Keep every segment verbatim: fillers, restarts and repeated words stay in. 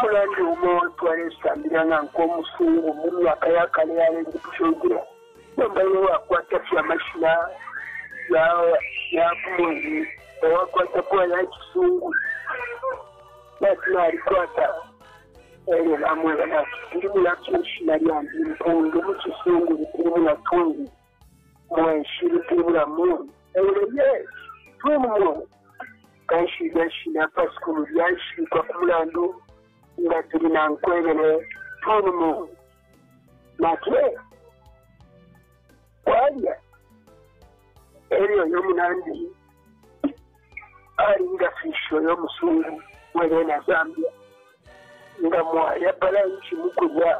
mulandi umo twalesambiranga nk'omusungu mu myaka ya kale yalengitushogira nombayo wakwata fyamashina yakumwezi owakwata kuwa yakisungu natina alikwata ere namwega nati ndirimu yakinshina lyandi mpundu mukisungu litirimu na tungi mwenshi litirimu na mungu ere yes tumu mungu kanshi lyashina pasikulu lyashikwa kumulandu nga turi na nkwebele tumu mungu nakye kwanya eriyo y'omunandi ari nga fisho y'omusungu wele na Zambia nga mwaya bala nchi mukulya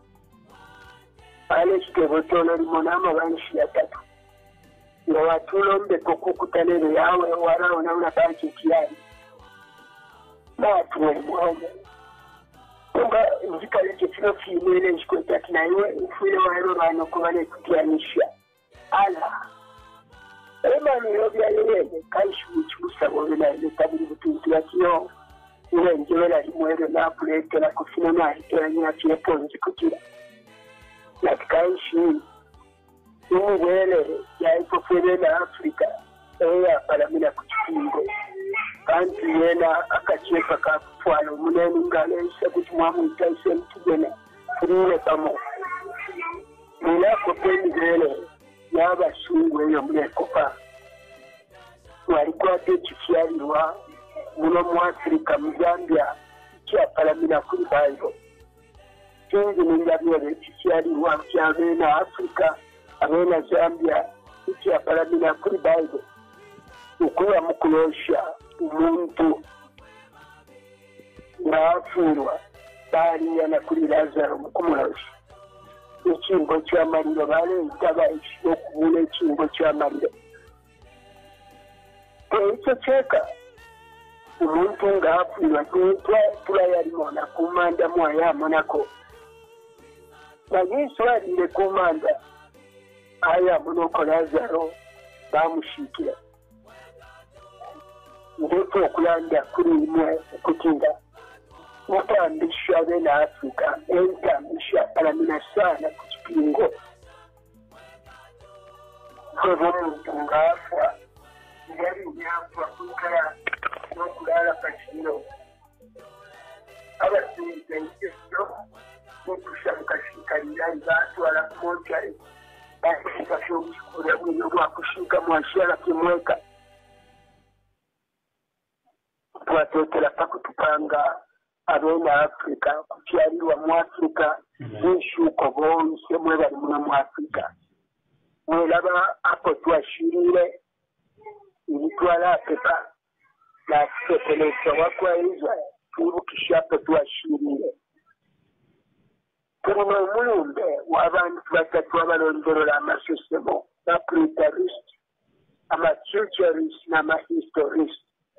ale kitebo tono limona amabanshi ya tatu nga watulombe kokukutanere yawe waraona una banki kiyani na tuwe mwana nga nzikale kifino kimele nchikweta kinaiwe ufile waero bano kubane kutianisha ala emani yobya yele kaishi uchibusa wabila ile tabiri butuntu ya kiyo ule njewela limwele na kulete na kufina na hitoya nina chile ponji kutila na kaishi umwele ya ipofele na Afrika eya palamina kuchipingo kanti yena akachepa kakufuano muneni ngalesha kutumwamu itaise mtugene kurile kamo milako pendi vele yaba shungwe yo mlekopa walikuwa techifialiwa muno mu Afrika mu Zambia kia palamina kuri bayo kingi ningabyo techifialiwa kia vena Afrika abena Zambia kia palamina kuri bayo ukuya mukulosha umuntu naafirwa bari yana kuri Lazaro mukumulosha ikingo cy'amariro bale itaba ishyo kubule ikingo cy'amariro icyo cheka umuntu ngafirwa tutwa tula yarimona kumanda mwaya monako nagiso arinde kumanda aya monoko Lazaro bamushikira ndipo kulanda kuri imwe kutinda mutambisha bena Afrika entambisha palamina sana kuchipingo kwa muntu ngafwa yari nyafwa kukara no kulala kachino abasinze ikiso kutusha mukashikarira zatu ala kumoja basi shukura mwino wa kushika mwashara kimweka twatotera pakutupanga abena Afrika kukyaliwa mu Afrika n'ishuko bonse mwe bali mu Afrika mwelaba apo twashirire ilitwala pepa na sepeleza wakwa hizo tubukisha apo twashirire turi mu mulumbe w'abantu batatu abalondorola amasosemo na preterist ama futurist na ama historist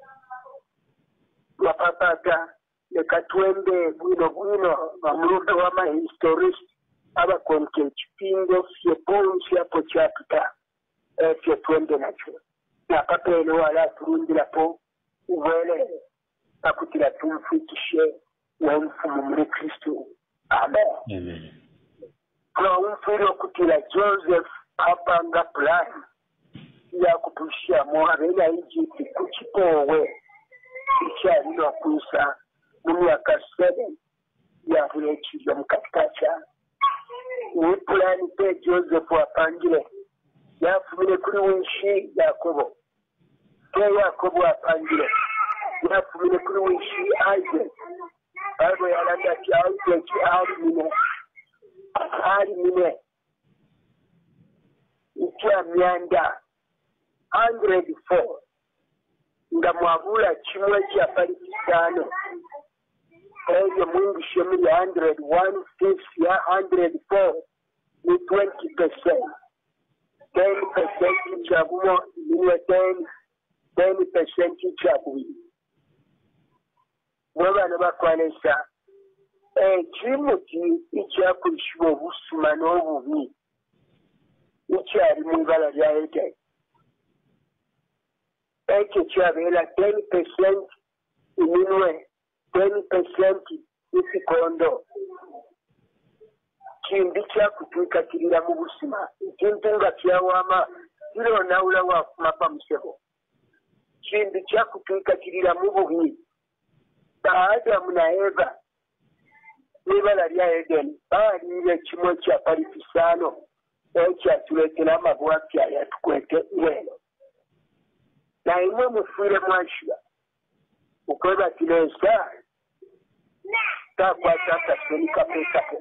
wapapata lekatwende bwino bwino bamulumbe wama historist abakonke kipingo fyeponsi apo chapita efye twende nacho napapele wala turundila po uwele pakutila tumfikishe wemfumu muri Kristu amen amen kwa umfilo kutila Joseph apanga plan ya kupushia mohabela Egypt kuchipowe icyarino kusa mu myaka seven yavuyekizo mukatikacya ni plan pe Joseph apangile yafumile kuri winshi Yakobo pe Yakobo apangile yafumile kuri winshi Isaac abo yalanda ki Isaac ari mine ari mine ikia myanda one hundred four nga mwabula kimwe kya Palestine eyo mwingi shemi ya one hundred one fifth ya one hundred four ni twenty percent ten percent chagumo ni ten ten percent chagumo mwabana bakwanesha eh chimuti ichakulishiwa busuma n'obubi icyari mu ibara rya Edeni eke chabela ten percent iminwe ten percent isikondo kindi kyakutwikakirira mu busima ekintu nga kyawama kironawula wakumapa musebo kindi kyakutwikakirira mu bubi Adamu na Eva n'ibala lya Edeni baaliire ekimwe kya palifisaano ekyatuleetera amabwapya yatukwete weno naye mwe mufiire mwashiba okwebatira ensa takwata akaseni kapekake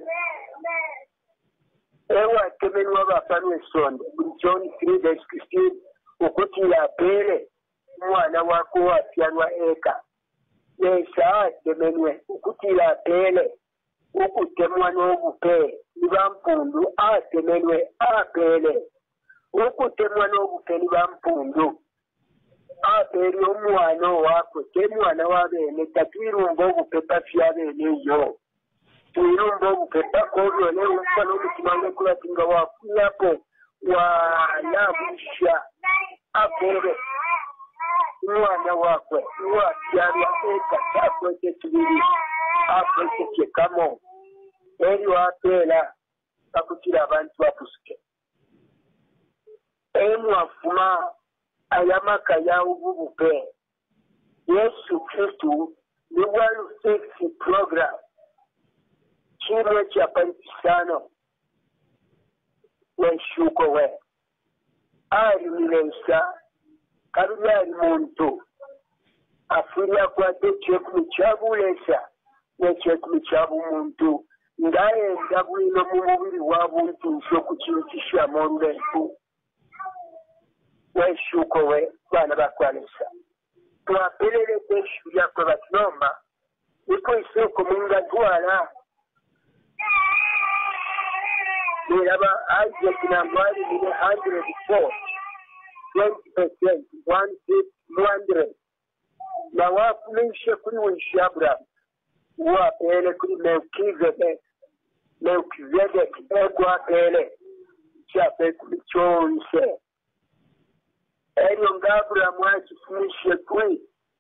ewa temenwa bafanwa esonde buli John three verse sixteen okutira apeere omwana wako wapyalwa eka Yesa temenwe okutira apeere okutemwa n'obupe nibampundu atemenwe apeere okutemwa n'obupe nibampundu apeere omwana owako temwana wabeene tatwirumba obupepa fyabeene eyo twirumba obupepa kobyone wumva n'omutima ngekula nga wafunyapo wanabusha apeere umwana wakwe wabyalwa eka kyakwete kibiri akwete kyekamo eri wapeera bakutira abantu bakusike emwafuma ayamaka yawububupe Yesu Kristu ni one fifty program kimwe kya palipisano wenshuko we ali milensa kabili ali muntu afuri akwate kyekumi kyabulesa nekyekumi kyabumuntu ngayenda bwino mu mubiri wabuntu nso ku kintu kishamu olulentu wenshuko we bana bakwalesa twaperere kweshu lyakwe batinomba niko isoko munga twala niraba Isaac nambwali nile one hundred four twenty percent one hundred na wakumishe kuri wishi Abraham wapele kuri Melkizedek Melkizedek egwa pele chape kuri chonse eryo nga Abraham wakifumishe kuri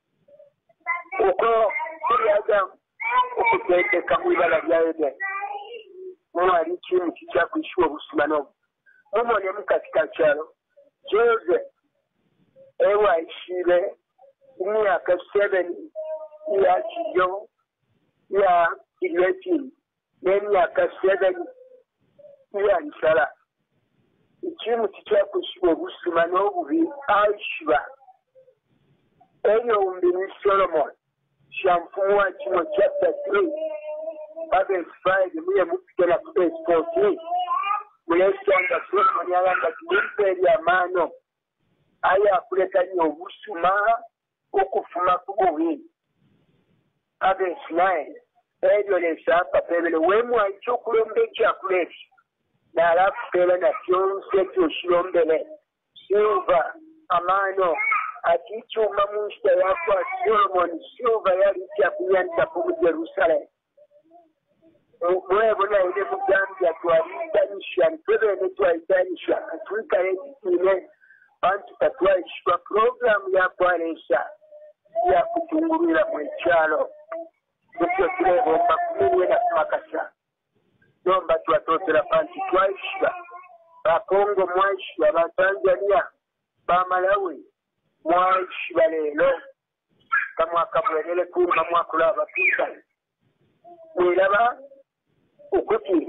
uko kuri Adamu okuteteka mu ibala lya Edeni mwali ikintu kikyakwishuwa obusima n'obu mumone katika kyalo Joseph ewa ishire imyaka seven ya kiyo ya eleven n'emyaka seven ya nsara ikintu kikyakwishuwa obusima n'obubi aishiba eryo umbini Solomon shamfuwa kino chapter three verse five muye mupigana ku verse fourteen mulesanga Solomon yagamba timpeeri amaano aya akuleta nnyo obusuma okufuma ku bubi verse nine eryo lesapa pebele wemwa ekyokulomba ekyakuleti n'alakupeera nakyo nsi ekyokirombere silva amaano ati icyuma mu nshita yakwa Solomon silva yali kyakunyantako mu Jerusalem mwebona ile mugambya twalitanisha ntebene twalitanisha katwika ekitine bantu katwalishwa programu yakwalesha yakutungulira mu ekyalo ekyo kirebomba kumirwe na kumakasa nomba twatotera bantu twalishwa bakongo mwalishwa batanzania bamalawi mwalishwa lero kamwaka bwenele kumba mwakula abapikani mwiraba ukuti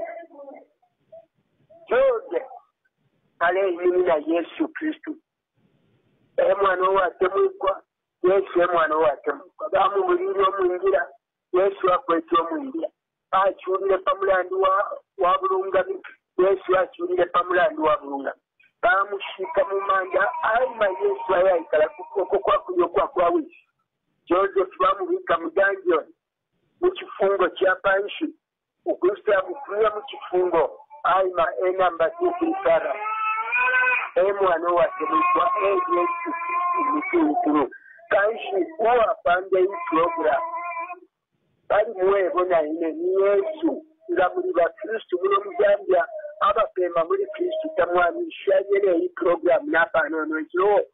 Jode ale yimina Yesu Kristu emwana owatemukwa Yesu emwana owatemukwa bamubulire omwingira Yesu akwete omwingira akyulire pamulandi wa wa bulungami Yesu akyulire pamulandi wa bulungami bamushika mu manda ayima Yesu ayayikala kuko kwakuyo kwakwawisi Joseph bamubika mu dungeon mu kifungo kya panshi ukristo akukuya mu kifungo ayima enamba z'okulisara emwana owatemukwa Yesu Kristu kanshi uwapande hii program bali muwebona ine ni Yesu nga muri bakristu muno mujambya abapema muri Kristu tamwamisha yele hii program napanono ekyo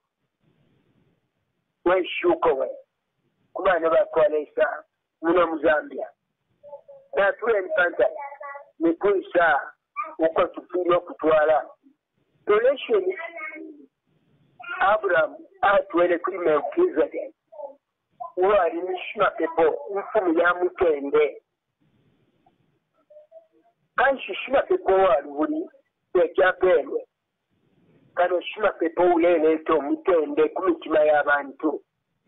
weshuko we kubana bakwalesa muno muzambya n'atula empanta ne tuyisa uko tufiire okutwala donation. Abraham atwele kuri Melkizedeki uwo ali mishima pepo mfumu ya mutende kanshi shima pepo wali buli ekyapendwe kano shima pepo uleleeta omutende ku mitima y'abantu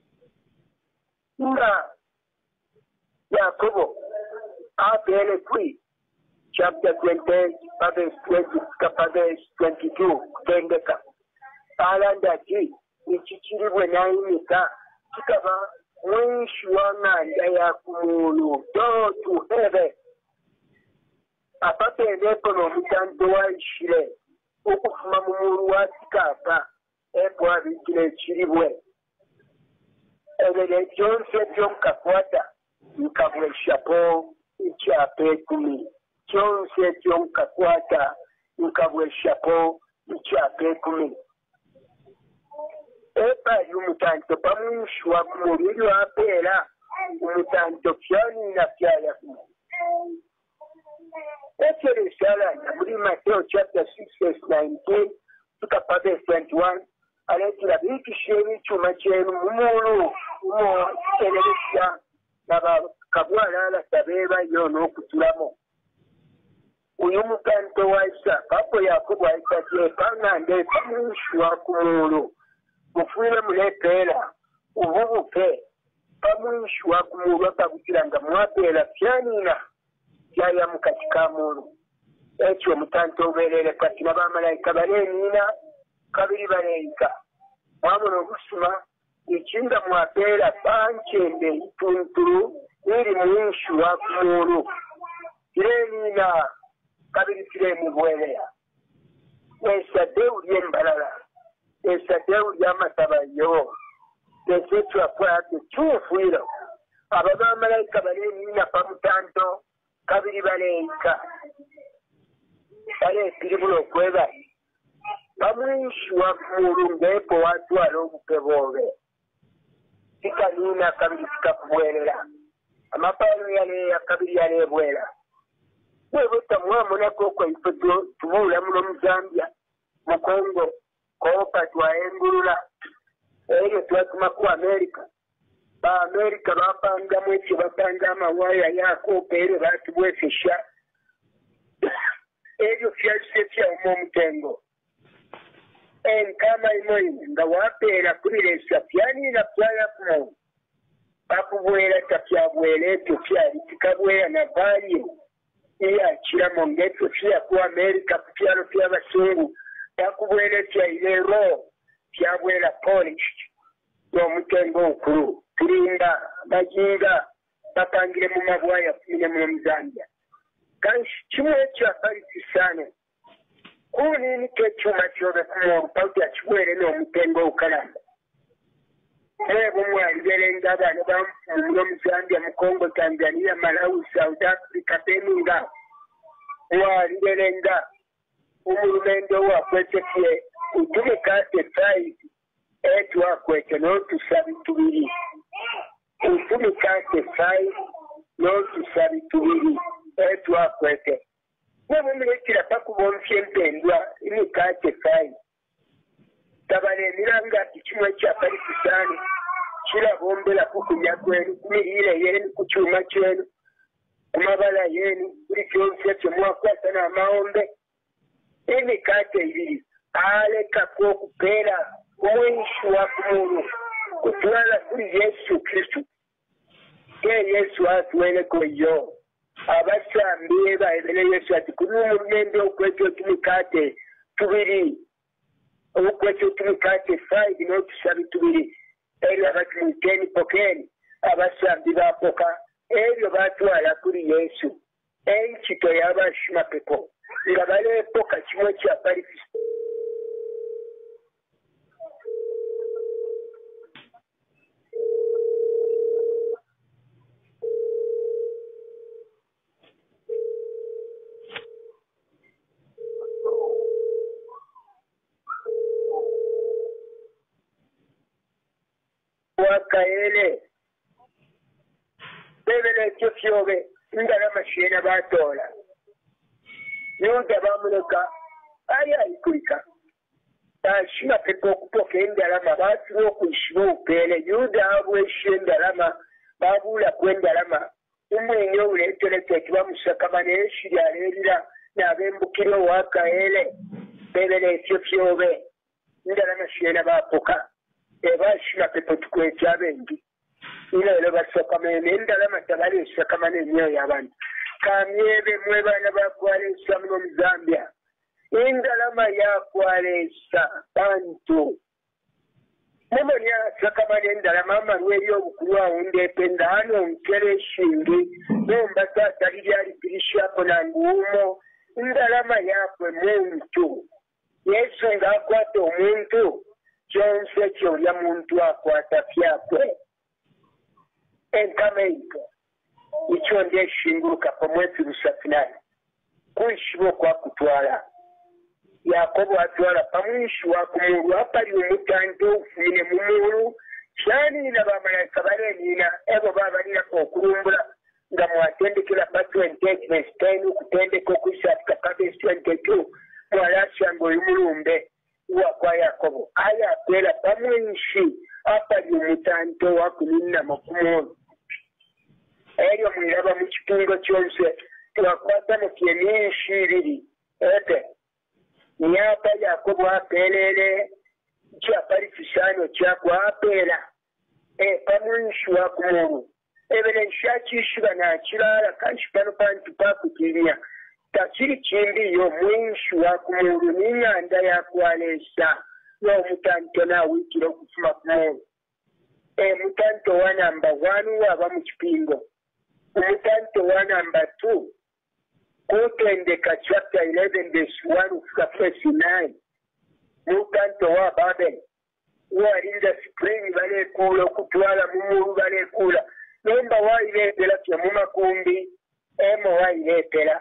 nga Yakobo apeere kuri chapter twenty verse twenty verse twenty-two kutendeka alanda ati ekikiribwe n'ayimika kikaba mwishi wa ng'anda ya kumulu do to heaven apatendeeko n'omutando waishire okufuma mu mulu wa sikaaka eko abikira ekiribwe ebyo byonse byomukakwata nkabweshapo ikyapa ekumi kyonse byomukakwata nkabweshapo ikyapa ekumi epali umutanto pamwishwa kumuliri wapera umutanto pyanina pyayaku ekyerisalanya muri Mateo chapter six verse nineteen tukapa verse twenty-one aletira bikisha ebikyuma kyenu mumulu mutereresya nabakabwalala tabeebayo n'okutulamu uyu mutanto waisa papo Yakobo aita tyepang'ande pamwishwa kumulu mufuire mulepeera ububuke pamwishwa kumulu akabukiranga mwapeera pyanina byaya mukati ka mulu ekyo omutanto obeerere kati n'abamalayika baleniina kabiri baleeyika mwabona obusuma ekinda mwapeera pankyende ituntulu iri mwishwa kumulu kireniina kabiri kiremu bwereya esadde uli embalala esadde uli amatabayo esetwakwate kyufuiro abo bamalayika baleniina pamutanto kabiri baleeyika baleekiribula okweba pamwishwa kumulu ng'epo watwala obuke bwobe tikaniina kabiri tikakubwerera amapaalo yaleeya kabiri yaleebwera bwebutta mwamunako kwaife tubuula muno mu Zambia mu Congo koopa twayengulula ebyo twatuma ku America ba America bapangamu ekyo bapanga amawaaya yakoopa ebyo batubwesesya ebyo fyazise fyawuma omutengo enkama imoyi nga wapeera kulireesa fyaniina fyayakumu bakubwera tafyabwera ekyo fyali tikabwera na value eyakiramo ng'ekyo fyaku America ku kyalo fy'abasungu bakubwera efyairero fyabwera polished n'omutengo okulu tulinda bajinga bapangire mu mabwaya kumine muno mu Zambia kanshi kimu ekyo aparisisano kunini kekyuma kyobe kumulu pawuti akibwere n'omutengo okalamba ebo mwaliberenga abaana bamufumula mu Zambia mu Congo Tanzania Malawi South Africa Beninga mwaliberenga umulumendo wakwete fye utumikate five etu wakwete n'otusabi tubiri utumikate five n'otusabi tubiri etu wakwete nemumirekera pakubomfye empendwa imikate five tabalemera ngati kimwe kyapalikisani kirabombera kukulya kwenu kumiriire yenu ku kyuma kyenu ku mabala yenu buli kyonse ekyo mwakwata n'amawombe emikate ibiri alekako okupeera omwishuwa kumulu kutwala kuri Yesu Kristu ye Yesu atuweleko yo abasambi baebere Yesu ati kuri omulumende okwekyo tumikate tubiri okwekyo tumikate five n'otusabi tubiri ebyo abati muteni pokeni abasambi bapoka ebyo batwala kuri Yesu enkito y'abashima pepo nga baleepoka kimwe kya parifisi wakaele bebele ekyo fyobe ndalama shena batola yuda bamuleka ali alikulika ashina pepo okupoka endalama batuwa okwishiba upele yuda abwesha endalama babula kwendalama umwinyi owuletelekeki bamusakama neshiri alerira nabembukire wakaele bebele etyo fyobe ndalama shena bapoka ebashina pepo tukwekya bengi ilelo basakama endalama tabalesakama nemyoyo y'abantu kamyebe mwe bana bakwalesa muno mu Zambia indalama yakwalesa bantu mumoni asakama n'endalama amalwa eri obukulu awo ndependa hano nkere shingi nomba tatali lyalipirishapo nanguumo indalama yakwe muntu Yesu ng'akwata omuntu kyonse kyolya muntu akwata fyakwe enkameiga icho ndiye shinguruka pomwezi rusafinani kuishibo kwa kutwala Yakobo atwala pamwishi wa kumuru hapali umutanto ufumine mumuru shani na bamalayika balenina ebo babalina okurumbula nga mwatendekera pa twenty-eight verse ten ukutendeka okwisafika pa verse twenty-two mwalashango yumulumbe wakwa Yakobo aya apela pamwishi hapali umutanto wa kumina makumuru eryo mwiraba mu kipingo kyonse twakwata mu kyemyinshi ibiri ete niyapa Yakobo apelele kyapali kisano kyakwapela pamwishi wa kumuru ebere nshakishiba nakirala kanshi pano pantu pakutiriya takiri kimbiyo mwishi wa kumuru n'inyanda yakwalesa n'omutanto nawikira okufuma kumuru mutanto wa namba one waba mu kipingo umutanto wa number two kutendeka chapter eleven verse one kufika verse nine mutanto wa Babel walinda spring balekula okutwala mumuru balekula nomba wailetera kye mumakumbi emo wailetera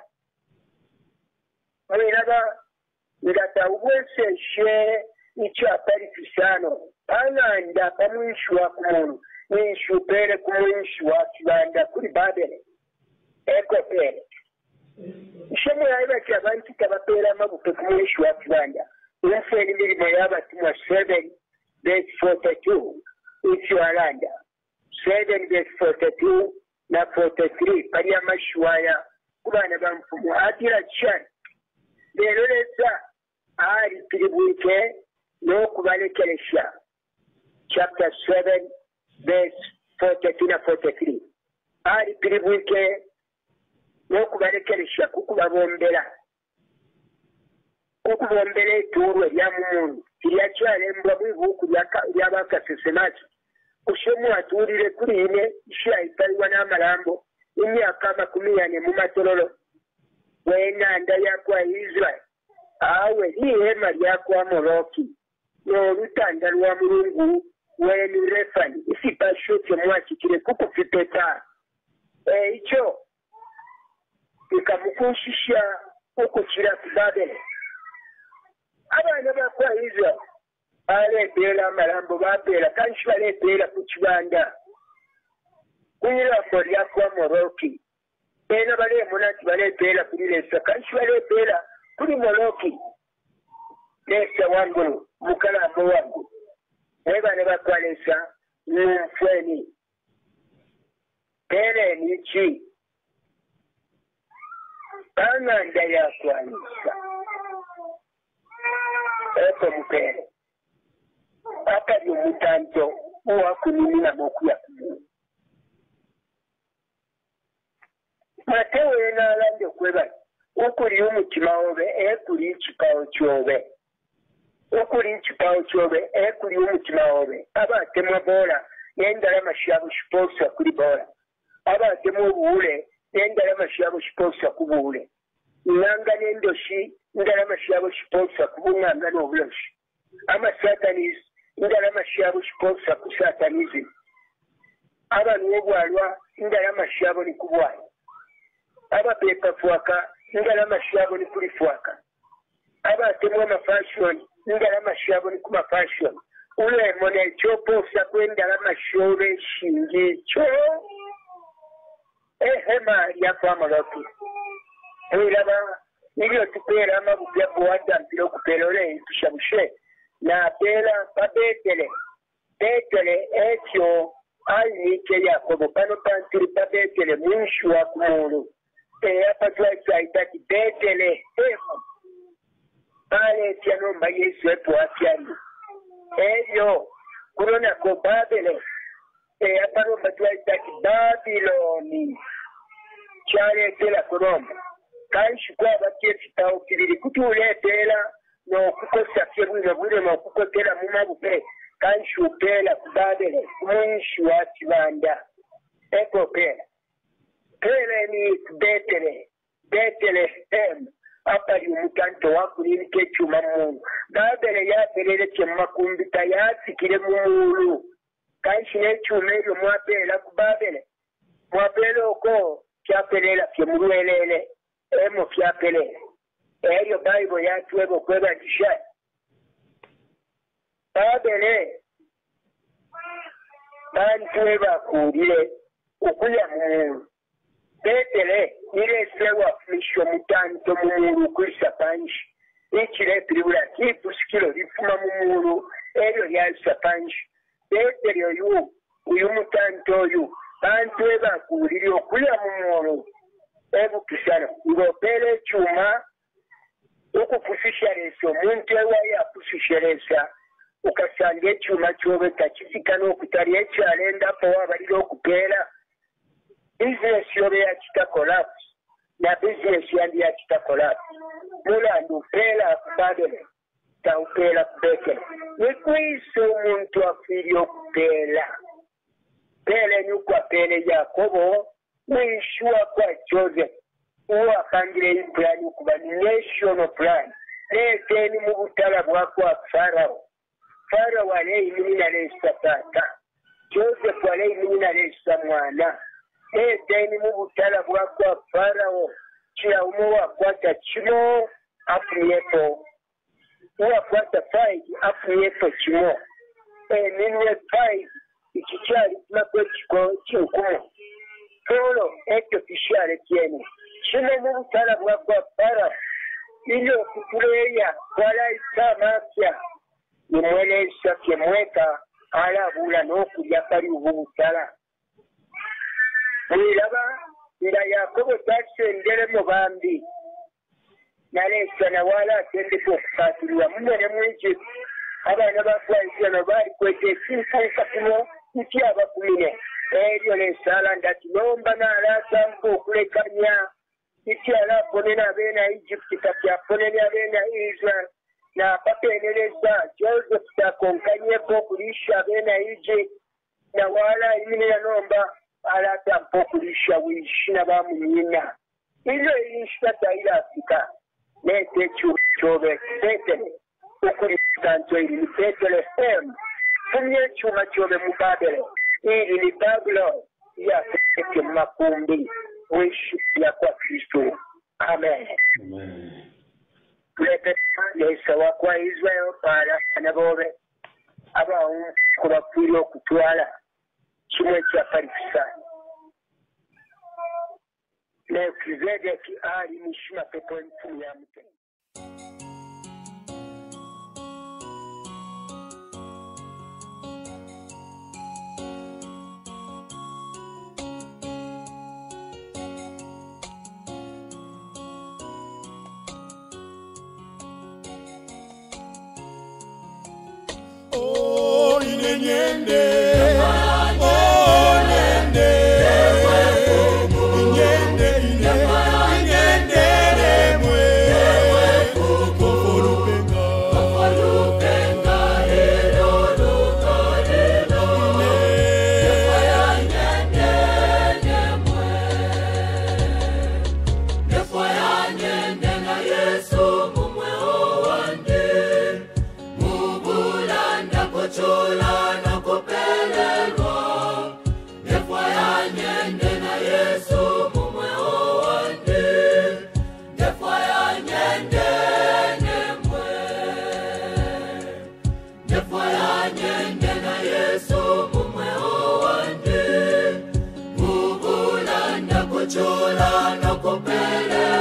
mwiraba nga taweseshe ikyapali kisano pananda pamwishi wa kumunu mwishi upele kumwishi wa kibanda kuri Babele eko pele ishemu yaiba kya bantu tabapela amabupe kumwishi wa kibanda unfeni milimo yabatumwa seven verse forty-two ikiwalanda seven verse forty-two na forty-three pali amashwaya kubana bamfumu atira chani lero leza ali pilibwike n'okubalekeresha chapter seven verse forty-two na forty-three ali pilibwike n'okubalekeresha kukubabombera kukubombera eturo lya mumuntu lyakyalembwa bwibuuku lyabakasesemaki kushemu atuulire kuri ine ishayitaliwa n'amalambo emyaka amakumi ane mu matololo w'enanda yakwa Israel awe lihema lyakwa Moloki n'olutanda lwa mulungu w'eni Refani isipasho kyemwakikire kukufipeta ekyo kikamukushisha okukira ku Babeli abaana bakwa Israel baleetera amalambo bapeera kanshi baleetera ku kibanda kuirambo lyakwa Moloki ena baleemuna nti baleetera kuri lesa kanshi baleetera kuri Moloki lesa wangulu mukalambo wangu naye bane bakwalesa nfweni pere niki anganda yakwalisa eko mupere akali omutanto owakunimira mokuya kumunu Mateo enaalande okwebala okuli omutima obe ekuli ekipawo kyobe okuli ekipawo kyobe ekuli omutima obe abatemwa boola n'endalama syabo kiposa kuli boola abatemwa obuwule n'endalama syabo kiposa ku buwule ŋŋanga n'endoshi endalama syabo kiposa ku buŋŋanga n'obuloshi amasatanism endalama syabo kiposa ku satanism abanwa obwalwa endalama syabo ni ku bwalwa abapepafuaka ndalama syabo ni kulifuaka abatemwa amafashoni ndalama syabo ni kumafashoni ulemo nekyoposa kwendalama syobe shingi ekyo ehema lyafama lwapi eraba nilyo tupera amabupya kuwatampira okupera ole tushabushe na pera babetele betele ekyo ayike Yakobo pano pantiri babetele mwishu wa kumulu eyapa twaitaitati betele emu pale tianomba Yesu epo atyani ebyo kulonako Babele eyapa nomba twaitati Babiloni kyaletera kulomba kanshi kwaba kyekitawo kibiri kutuletera n'okukosa kyebwino bwino n'okukotera mu mabupe kanshi upela ku Babele mwishi wa kibanda eko pela pela ni Betele Betlehem apali umutanto wakulini kechuma mungu Babele yapelele chemakumbita yatikile mulu kanshi nechuma ebyo mwapela ku Babele mwapela oko kyapelela kyemulwelele emo kyapelela eyo Bible yatuwebo kweba kisha Babele bantu bakulile okuya mulu Betele ile sewa fisho mutanto mulu kwisa panshi ichile pilula kipu sikilo lifuma mulu elio yalisa panshi Betele oyu uyu mutanto oyu bantu bakulile okuya mulu ebu kisana ngopele chuma ukufusisha leso muntu ewa ya fusisha lesa ukasanga ekyuma kyobe takifika n'okutali ekyalenda po wabalira okupera business yobe yakita collapse na business yandi yakita collapse mulanda upera ku Babele taupera ku Betele nikwisa omuntu afiri okupera pele nyukwa pele Yakobo mwishua kwa Joseph uwa kangire implan ukuba national plan neteni mu butala bwakwa Farao Farao wale imini na lesa tata Joseph wale imini na lesa mwana neteni mu butala bwakwa Farao chia umuwa kwata chimo afuyepo uwa kwata five afuyepo chimo e minwe five ikichari mako chiko chikumo Solo esto kishare tiene chino mu butala bwakwa Farao ilo kukuleya wala isamakya nimwelesa kyemweka alabula n'okulya kali ubutala wiraba nga Yakobo tasendere mu bambi nalesa na wala atendeko okufatirwa mumene mwije abaana bakwayizano bali kwete ekinfunka kuno nti abakumine eryo lesala ndati nomba nalasa mku okulekanya nti alaponena abeena Egypt kati aponene abeena Israel na papeneleza Joseph takonkanyeko kulisha abeena Egypt na wala imini ya nomba alata mpo kulisha wishina bamunyina ilo ilishita taila Afrika nete chobe Betele ukulisa nto ili ni Betlehem funye chuma chobe mu Babele ili ni Babylon ya keke makumbi wishi ya kwa Kristo. Amen. Amen. Tulete Yesu wakwa Israel para anabobe aba kubakwiri okutwala kimwe kya parikisa Melkizedeki ali mishima pepo mtumu ya mteni. Oh, inyenyende. Oh, nyende. Inyende, ine. Inyende, remwe. Ukofolupenga. Ukofolupenga, ero, luka, ero. Nefaya, nyende, nyemwe. Nefaya, nyende, na Yesu, mumwe owande. Chola no kopela chula no kopele